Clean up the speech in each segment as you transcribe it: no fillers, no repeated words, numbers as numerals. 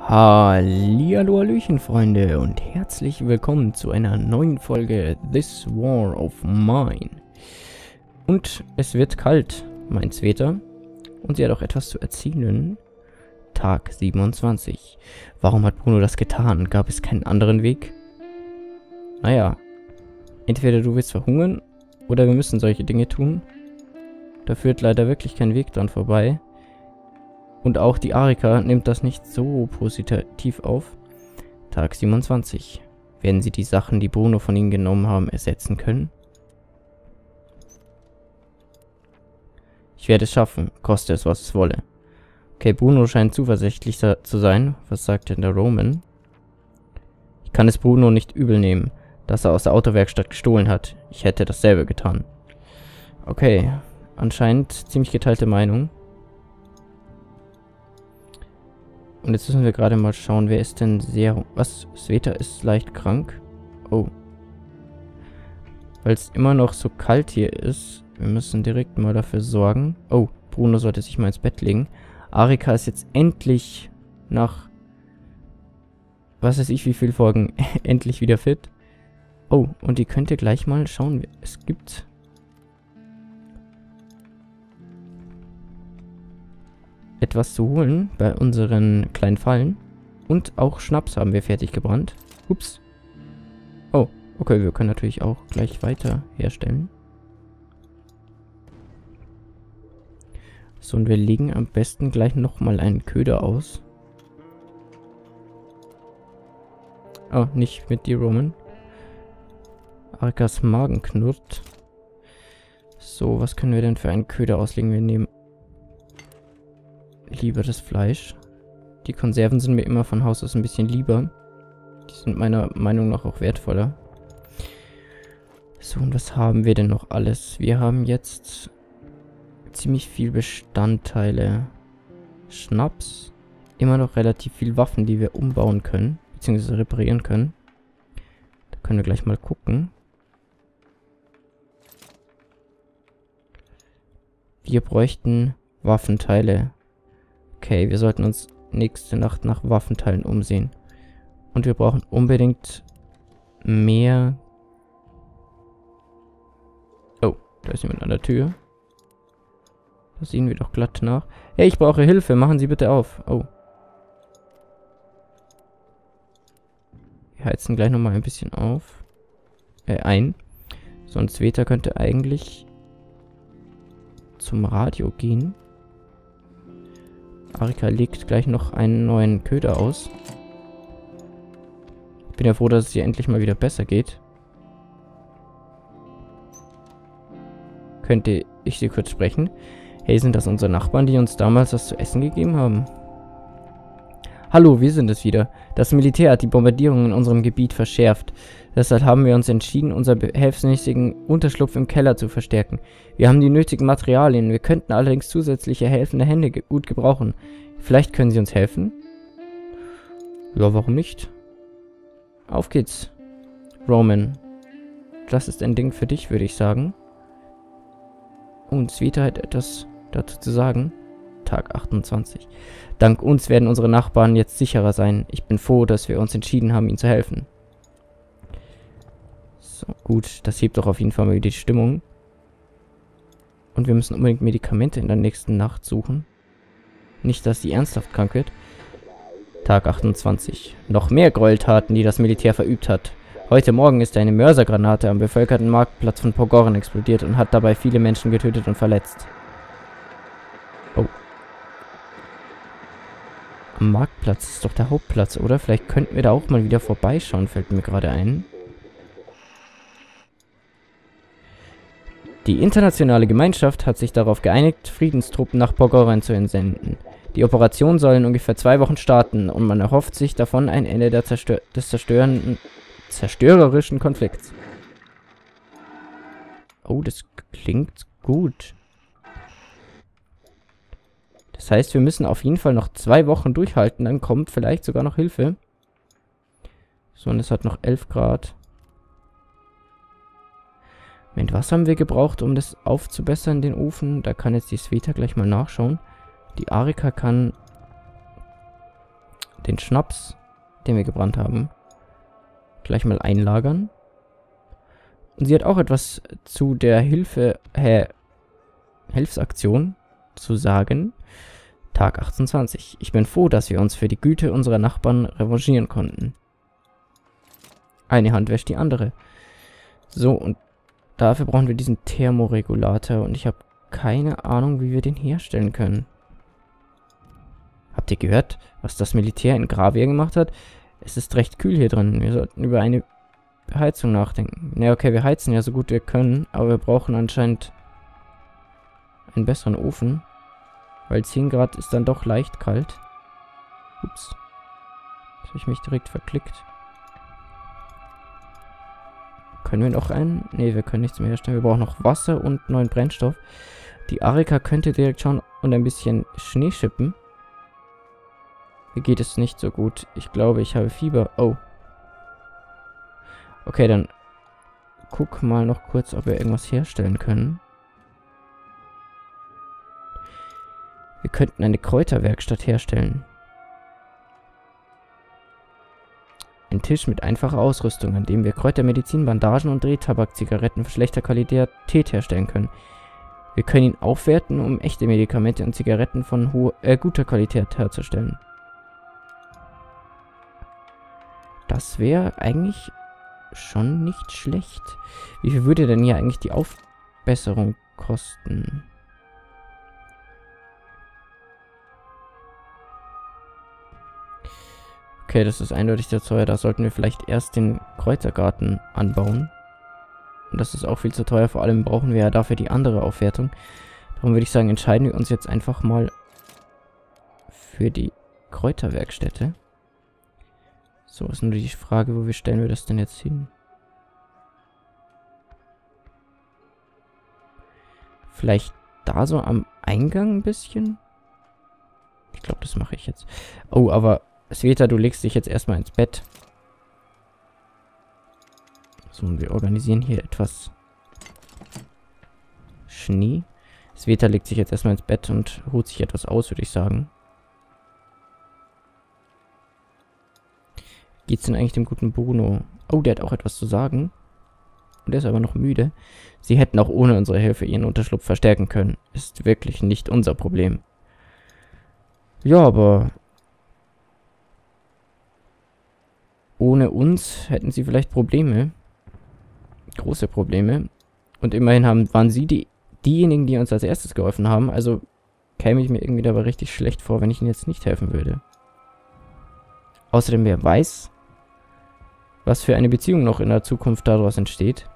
Hallihallo, Hallöchen, Freunde, und herzlich willkommen zu einer neuen Folge This War of Mine. Und es wird kalt, meint Sveta, und sie hat auch etwas zu erzählen. Tag 27. Warum hat Bruno das getan? Gab es keinen anderen Weg? Naja, entweder du willst verhungern, oder wir müssen solche Dinge tun. Da führt leider wirklich kein Weg dran vorbei. Und auch die Arika nimmt das nicht so positiv auf. Tag 27. Werden sie die Sachen, die Bruno von ihnen genommen haben, ersetzen können? Ich werde es schaffen, koste es, was es wolle. Okay, Bruno scheint zuversichtlicher zu sein. Was sagt denn der Roman? Ich kann es Bruno nicht übel nehmen, dass er aus der Autowerkstatt gestohlen hat. Ich hätte dasselbe getan. Okay, anscheinend ziemlich geteilte Meinung. Und jetzt müssen wir gerade mal schauen, wer ist denn sehr... Was? Sveta ist leicht krank? Oh. Weil es immer noch so kalt hier ist. Wir müssen direkt mal dafür sorgen. Oh, Bruno sollte sich mal ins Bett legen. Arika ist jetzt endlich nach... Was weiß ich, wie viele Folgen endlich wieder fit. Oh, und die könnt ihr gleich mal schauen. Es gibt... etwas zu holen bei unseren kleinen Fallen. Und auch Schnaps haben wir fertig gebrannt. Ups. Oh, okay, wir können natürlich auch gleich weiter herstellen. So, und wir legen am besten gleich nochmal einen Köder aus. Oh, nicht mit dir, Roman. Arikas Magen knurrt. So, was können wir denn für einen Köder auslegen? Wir nehmen lieber das Fleisch. Die Konserven sind mir immer von Haus aus ein bisschen lieber. Die sind meiner Meinung nach auch wertvoller. So, und was haben wir denn noch alles? Wir haben jetzt ziemlich viel Bestandteile. Schnaps. Immer noch relativ viel Waffen, die wir umbauen können. Beziehungsweise reparieren können. Da können wir gleich mal gucken. Wir bräuchten Waffenteile. Okay, wir sollten uns nächste Nacht nach Waffenteilen umsehen. Und wir brauchen unbedingt mehr... Oh, da ist jemand an der Tür. Da sehen wir doch glatt nach. Hey, ich brauche Hilfe, machen Sie bitte auf. Oh. Wir heizen gleich nochmal ein bisschen auf. Ein. Sonst Sveta könnte eigentlich zum Radio gehen. Arika legt gleich noch einen neuen Köder aus. Ich bin ja froh, dass es ihr endlich mal wieder besser geht. Könnte ich sie kurz sprechen? Hey, sind das unsere Nachbarn, die uns damals was zu essen gegeben haben? Hallo, wir sind es wieder. Das Militär hat die Bombardierung in unserem Gebiet verschärft. Deshalb haben wir uns entschieden, unseren behelfsmäßigen Unterschlupf im Keller zu verstärken. Wir haben die nötigen Materialien. Wir könnten allerdings zusätzliche helfende Hände gut gebrauchen. Vielleicht können Sie uns helfen? Ja, warum nicht? Auf geht's. Roman. Das ist ein Ding für dich, würde ich sagen. Und Sveta hat etwas dazu zu sagen. Tag 28. Dank uns werden unsere Nachbarn jetzt sicherer sein. Ich bin froh, dass wir uns entschieden haben, ihnen zu helfen. So, gut. Das hebt doch auf jeden Fall mal die Stimmung. Und wir müssen unbedingt Medikamente in der nächsten Nacht suchen. Nicht, dass sie ernsthaft krank wird. Tag 28. Noch mehr Gräueltaten, die das Militär verübt hat. Heute Morgen ist eine Mörsergranate am bevölkerten Marktplatz von Pogoren explodiert und hat dabei viele Menschen getötet und verletzt. Oh. Am Marktplatz ist doch der Hauptplatz, oder? Vielleicht könnten wir da auch mal wieder vorbeischauen, fällt mir gerade ein. Die internationale Gemeinschaft hat sich darauf geeinigt, Friedenstruppen nach Pogoren zu entsenden. Die Operation soll in ungefähr 2 Wochen starten und man erhofft sich davon ein Ende des zerstörerischen Konflikts. Oh, das klingt gut. Das heißt, wir müssen auf jeden Fall noch 2 Wochen durchhalten, dann kommt vielleicht sogar noch Hilfe. So, und es hat noch 11 Grad. Moment, was haben wir gebraucht, um das aufzubessern, den Ofen? Da kann jetzt die Sveta gleich mal nachschauen. Die Arika kann den Schnaps, den wir gebrannt haben, gleich mal einlagern. Und sie hat auch etwas zu der Hilfsaktion zu sagen. Tag 28. Ich bin froh, dass wir uns für die Güte unserer Nachbarn revanchieren konnten. Eine Hand wäscht die andere. So, und dafür brauchen wir diesen Thermoregulator. Und ich habe keine Ahnung, wie wir den herstellen können. Habt ihr gehört, was das Militär in Gravia gemacht hat? Es ist recht kühl hier drin. Wir sollten über eine Heizung nachdenken. Ja, okay, wir heizen ja so gut wir können, aber wir brauchen anscheinend einen besseren Ofen. Weil 10 Grad ist dann doch leicht kalt. Ups. Jetzt habe ich mich direkt verklickt. Können wir noch einen? Ne, wir können nichts mehr herstellen. Wir brauchen noch Wasser und neuen Brennstoff. Die Arika könnte direkt schauen und ein bisschen Schnee schippen. Mir geht es nicht so gut. Ich glaube, ich habe Fieber. Oh. Okay, dann guck mal noch kurz, ob wir irgendwas herstellen können. Wir könnten eine Kräuterwerkstatt herstellen. Ein Tisch mit einfacher Ausrüstung, an dem wir Kräutermedizin, Bandagen und Drehtabak-Zigaretten für schlechter Qualität herstellen können. Wir können ihn aufwerten, um echte Medikamente und Zigaretten von guter Qualität herzustellen. Das wäre eigentlich schon nicht schlecht. Wie viel würde denn hier eigentlich die Aufbesserung kosten? Okay, das ist eindeutig sehr teuer. Da sollten wir vielleicht erst den Kräutergarten anbauen. Und das ist auch viel zu teuer. Vor allem brauchen wir ja dafür die andere Aufwertung. Darum würde ich sagen, entscheiden wir uns jetzt einfach mal für die Kräuterwerkstätte. So, ist nur die Frage, wo stellen wir das denn jetzt hin? Vielleicht da so am Eingang ein bisschen? Ich glaube, das mache ich jetzt. Oh, aber Sveta, du legst dich jetzt erstmal ins Bett. So, und wir organisieren hier etwas Schnee. Sveta legt sich jetzt erstmal ins Bett und ruht sich etwas aus, würde ich sagen. Geht's denn eigentlich dem guten Bruno? Oh, der hat auch etwas zu sagen. Und der ist aber noch müde. Sie hätten auch ohne unsere Hilfe ihren Unterschlupf verstärken können. Ist wirklich nicht unser Problem. Ja, aber ohne uns hätten sie vielleicht Probleme. Große Probleme. Und immerhin waren sie diejenigen, die uns als erstes geholfen haben. Also käme ich mir irgendwie dabei richtig schlecht vor, wenn ich ihnen jetzt nicht helfen würde. Außerdem, wer weiß, was für eine Beziehung noch in der Zukunft daraus entsteht.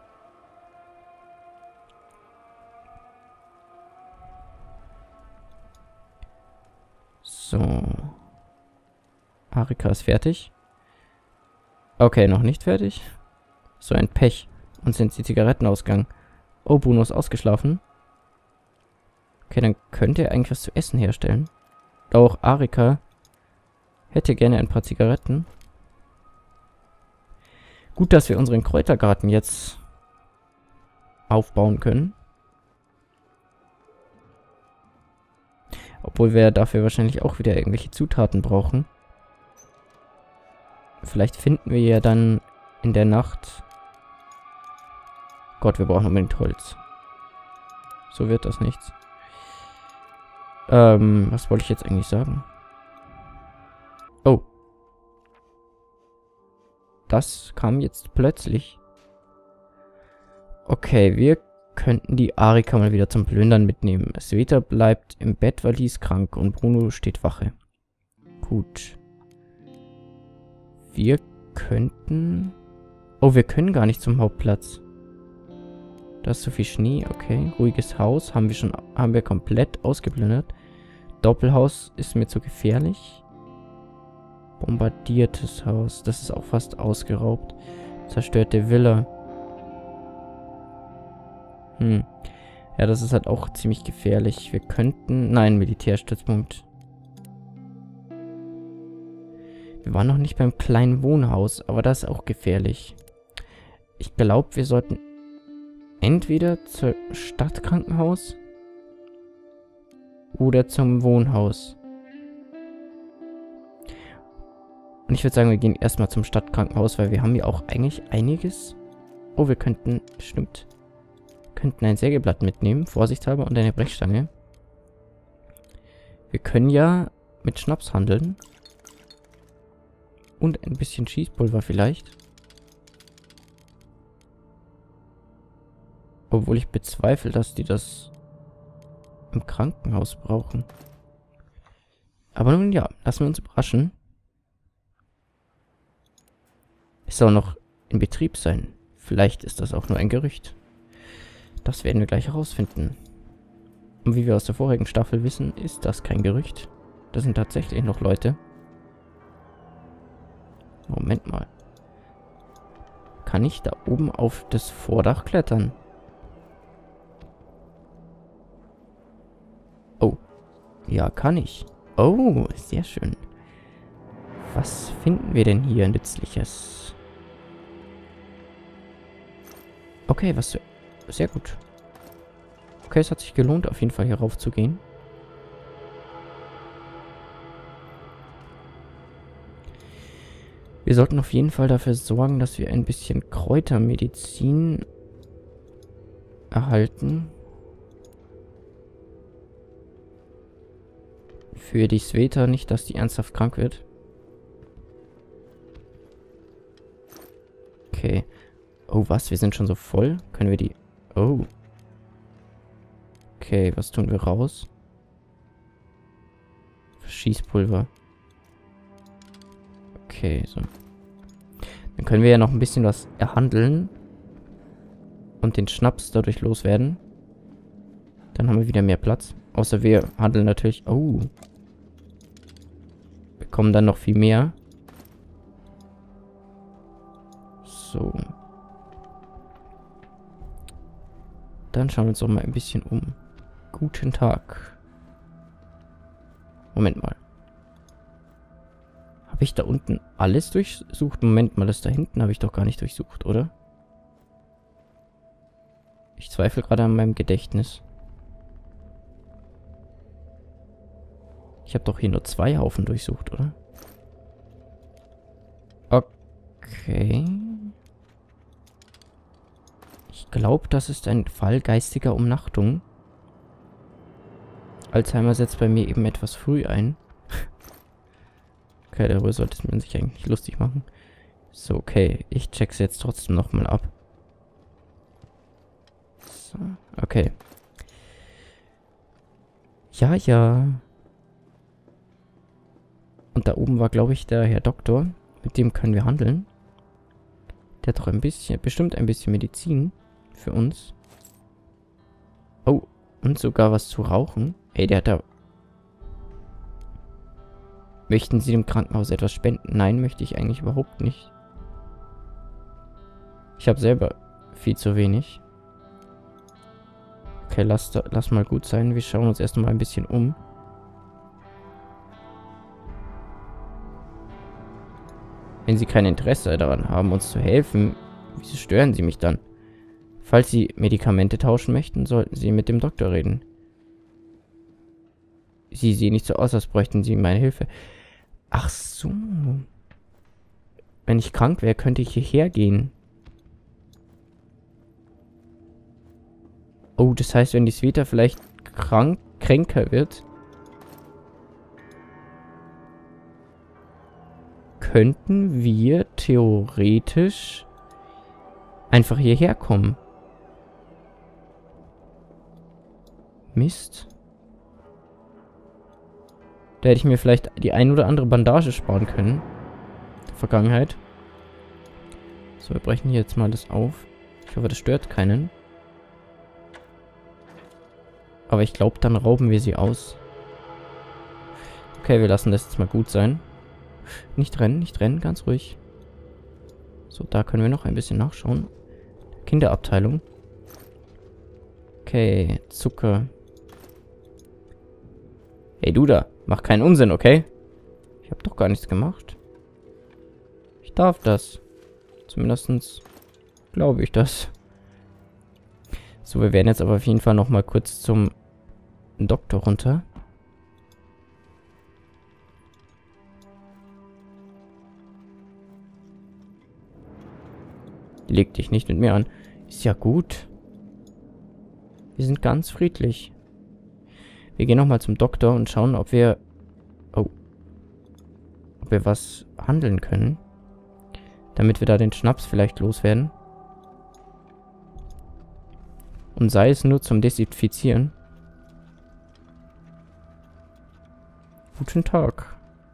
So. Arika ist fertig. Okay, noch nicht fertig. So ein Pech. Uns sind die Zigaretten ausgegangen. Oh, Bruno ist ausgeschlafen. Okay, dann könnte er eigentlich was zu essen herstellen. Auch Arika hätte gerne ein paar Zigaretten. Gut, dass wir unseren Kräutergarten jetzt aufbauen können. Obwohl wir dafür wahrscheinlich auch wieder irgendwelche Zutaten brauchen. Vielleicht finden wir ja dann in der Nacht... Gott, wir brauchen unbedingt Holz. So wird das nichts. Was wollte ich jetzt eigentlich sagen? Oh. Das kam jetzt plötzlich. Okay, wir könnten die Arika mal wieder zum Plündern mitnehmen. Sveta bleibt im Bett, weil die ist krank und Bruno steht Wache. Gut. Wir könnten... Oh, wir können gar nicht zum Hauptplatz. Da ist so viel Schnee, okay. Ruhiges Haus haben wir komplett ausgeplündert. Doppelhaus ist mir zu gefährlich. Bombardiertes Haus, das ist auch fast ausgeraubt. Zerstörte Villa. Ja, das ist halt auch ziemlich gefährlich. Wir könnten... Nein, Militärstützpunkt. Wir waren noch nicht beim kleinen Wohnhaus, aber das ist auch gefährlich. Ich glaube, wir sollten entweder zur Stadtkrankenhaus oder zum Wohnhaus. ich würde sagen, wir gehen erstmal zum Stadtkrankenhaus, weil wir haben ja auch eigentlich einiges. Oh, wir könnten, stimmt, könnten ein Sägeblatt mitnehmen, vorsichtshalber, und eine Brechstange. Wir können ja mit Schnaps handeln. Und ein bisschen Schießpulver vielleicht. Obwohl ich bezweifle, dass die das im Krankenhaus brauchen. Aber nun ja, lassen wir uns überraschen. Es soll noch in Betrieb sein. Vielleicht ist das auch nur ein Gerücht. Das werden wir gleich herausfinden. Und wie wir aus der vorigen Staffel wissen, ist das kein Gerücht. Das sind tatsächlich noch Leute. Moment mal. Kann ich da oben auf das Vordach klettern? Oh. Ja, kann ich. Oh, sehr schön. Was finden wir denn hier Nützliches? Okay, was... Sehr gut. Okay, es hat sich gelohnt, auf jeden Fall hier rauf zu gehen. Wir sollten auf jeden Fall dafür sorgen, dass wir ein bisschen Kräutermedizin erhalten. Für die Sveta, nicht, dass die ernsthaft krank wird. Okay. Oh, was? Wir sind schon so voll? Können wir die... Oh. Okay, was tun wir raus? Schießpulver. Okay, so. Dann können wir ja noch ein bisschen was erhandeln. Und den Schnaps dadurch loswerden. Dann haben wir wieder mehr Platz. Außer wir handeln natürlich... Oh. Bekommen dann noch viel mehr. So. Dann schauen wir uns doch mal ein bisschen um. Guten Tag. Moment mal. Habe ich da unten alles durchsucht? Moment mal, das da hinten habe ich doch gar nicht durchsucht, oder? Ich zweifle gerade an meinem Gedächtnis. Ich habe doch hier nur 2 Haufen durchsucht, oder? Okay. Ich glaube, das ist ein Fall geistiger Umnachtung. Alzheimer setzt bei mir eben etwas früh ein. Okay, darüber sollte man sich eigentlich lustig machen. So, okay. Ich check's jetzt trotzdem nochmal ab. So, okay. Ja, ja. Und da oben war, glaube ich, der Herr Doktor. Mit dem können wir handeln. Der hat doch ein bisschen, bestimmt ein bisschen Medizin für uns. Oh, und sogar was zu rauchen. Ey, der hat da... Möchten Sie dem Krankenhaus etwas spenden? Nein, möchte ich eigentlich überhaupt nicht. Ich habe selber viel zu wenig. Okay, lass mal gut sein. Wir schauen uns erst mal ein bisschen um. Wenn Sie kein Interesse daran haben, uns zu helfen, wieso stören Sie mich dann? Falls Sie Medikamente tauschen möchten, sollten Sie mit dem Doktor reden. Sie sehen nicht so aus, als bräuchten Sie meine Hilfe. Ach so. Wenn ich krank wäre, könnte ich hierher gehen. Oh, das heißt, wenn die Sveta vielleicht kränker wird, könnten wir theoretisch einfach hierher kommen. Mist. Da hätte ich mir vielleicht die ein oder andere Bandage sparen können. In der Vergangenheit. So, wir brechen hier jetzt mal das auf. Ich hoffe, das stört keinen. Aber ich glaube, dann rauben wir sie aus. Okay, wir lassen das jetzt mal gut sein. Nicht rennen, ganz ruhig. So, da können wir noch ein bisschen nachschauen. Kinderabteilung. Okay, Zucker. Hey, du da. Mach keinen Unsinn, okay? Ich habe doch gar nichts gemacht. Ich darf das. Zumindest glaube ich das. So, wir werden jetzt aber auf jeden Fall noch mal kurz zum Doktor runter. Leg dich nicht mit mir an. Ist ja gut. Wir sind ganz friedlich. Wir gehen nochmal zum Doktor und schauen, ob wir... Oh. Ob wir was handeln können. Damit wir da den Schnaps vielleicht loswerden. Und sei es nur zum Desinfizieren. Guten Tag.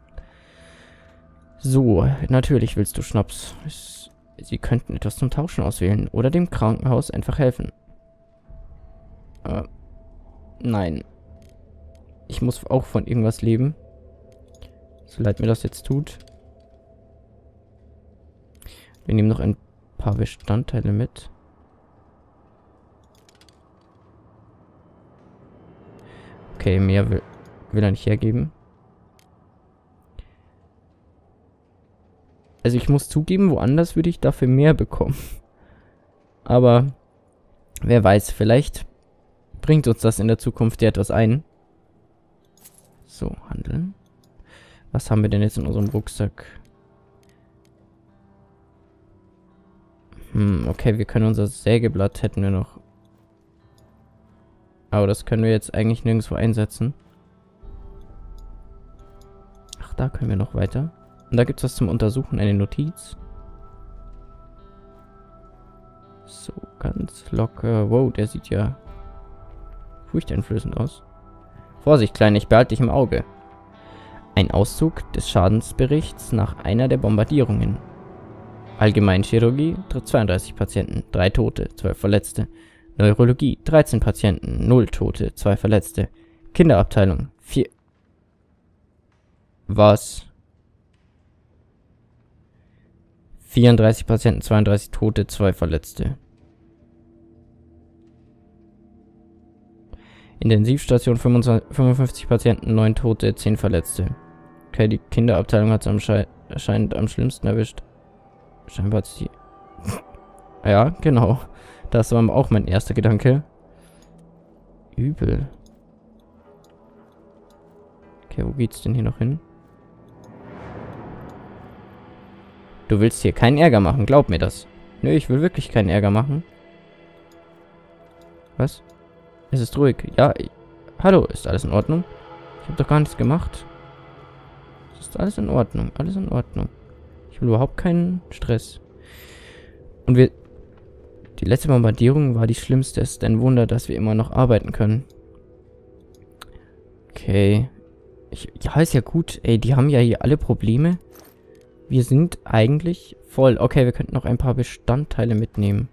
So, natürlich willst du Schnaps. Sie könnten etwas zum Tauschen auswählen oder dem Krankenhaus einfach helfen. Nein. Ich muss auch von irgendwas leben. So leid mir das jetzt tut. Wir nehmen noch ein paar Bestandteile mit. Okay, mehr will er nicht hergeben. Also ich muss zugeben, woanders würde ich dafür mehr bekommen. Aber wer weiß, vielleicht bringt uns das in der Zukunft ja etwas ein. So, handeln. Was haben wir denn jetzt in unserem Rucksack? Okay, wir können unser Sägeblatt hätten wir noch. Aber das können wir jetzt eigentlich nirgendwo einsetzen. Ach, da können wir noch weiter. Und da gibt es was zum Untersuchen, eine Notiz. So, ganz locker. Wow, der sieht ja furchteinflößend aus. Vorsicht, Kleine, ich behalte dich im Auge. Ein Auszug des Schadensberichts nach einer der Bombardierungen. Allgemeinchirurgie, 32 Patienten, 3 Tote, 12 Verletzte. Neurologie, 13 Patienten, 0 Tote, 2 Verletzte. Kinderabteilung, 4... Was? 34 Patienten, 32 Tote, 2 Verletzte. Intensivstation 55 Patienten, 9 Tote, 10 Verletzte. Okay, die Kinderabteilung hat es anscheinend am schlimmsten erwischt. Scheinbar hat sie... Ja, genau. Das war auch mein erster Gedanke. Übel. Okay, wo geht's denn hier noch hin? Du willst hier keinen Ärger machen, glaub mir das. Nö, ich will wirklich keinen Ärger machen. Was? Es ist ruhig. Ja, hallo, ist alles in Ordnung? Ich habe doch gar nichts gemacht. Es ist alles in Ordnung, alles in Ordnung. Ich will überhaupt keinen Stress. Und die letzte Bombardierung war die schlimmste. Es ist ein Wunder, dass wir immer noch arbeiten können. Okay. Ja, ist ja gut. Ey, die haben ja hier alle Probleme. Wir sind eigentlich voll. Okay, wir könnten noch ein paar Bestandteile mitnehmen.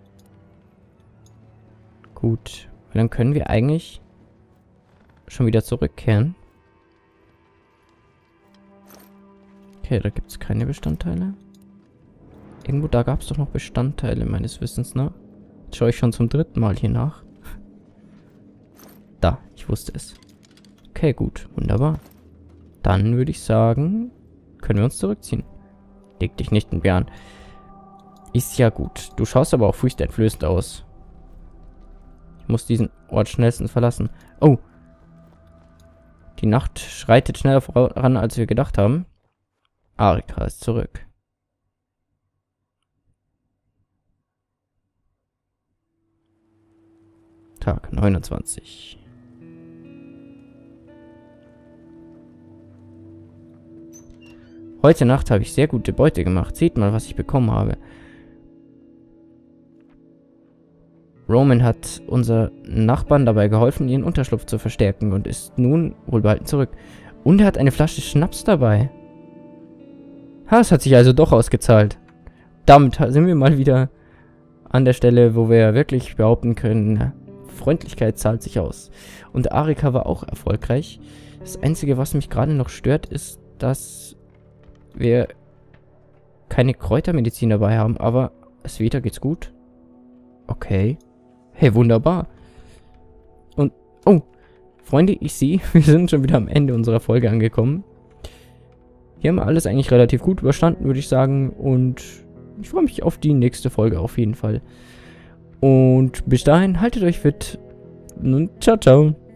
Gut. Und dann können wir eigentlich schon wieder zurückkehren. Okay, da gibt es keine Bestandteile. Irgendwo da gab es doch noch Bestandteile meines Wissens, ne? Jetzt schaue ich schon zum 3. Mal hier nach. Da, ich wusste es. Okay, gut. Wunderbar. Dann würde ich sagen, können wir uns zurückziehen. Leg dich nicht in Bären. Ist ja gut. Du schaust aber auch furchteinflößend aus. Ich muss diesen Ort schnellstens verlassen. Oh. Die Nacht schreitet schneller voran, als wir gedacht haben. Arika ist zurück. Tag 29. Heute Nacht habe ich sehr gute Beute gemacht. Seht mal, was ich bekommen habe. Roman hat unser Nachbarn dabei geholfen, ihren Unterschlupf zu verstärken und ist nun wohlbehalten zurück. Und er hat eine Flasche Schnaps dabei. Ha, es hat sich also doch ausgezahlt. Damit sind wir mal wieder an der Stelle, wo wir wirklich behaupten können, Freundlichkeit zahlt sich aus. Und Arika war auch erfolgreich. Das Einzige, was mich gerade noch stört, ist, dass wir keine Kräutermedizin dabei haben, aber Sveta geht's gut. Okay. Hey, wunderbar. Und, oh, Freunde, ich sehe, wir sind schon wieder am Ende unserer Folge angekommen. Hier haben wir alles eigentlich relativ gut überstanden, würde ich sagen. Und ich freue mich auf die nächste Folge auf jeden Fall. Und bis dahin, haltet euch fit. Und ciao, ciao.